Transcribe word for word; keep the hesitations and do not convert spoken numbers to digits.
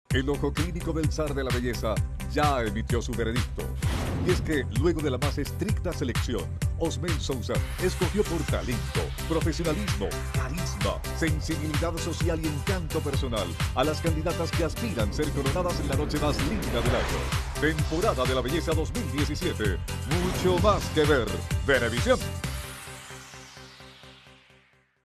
El ojo clínico del zar de la belleza ya emitió su veredicto. Y es que, luego de la más estricta selección, Osmel Sousa escogió por talento, profesionalismo, carisma, sensibilidad social y encanto personal a las candidatas que aspiran ser coronadas en la noche más linda del año. Temporada de la Belleza dos mil diecisiete. Mucho más que ver. Venevisión.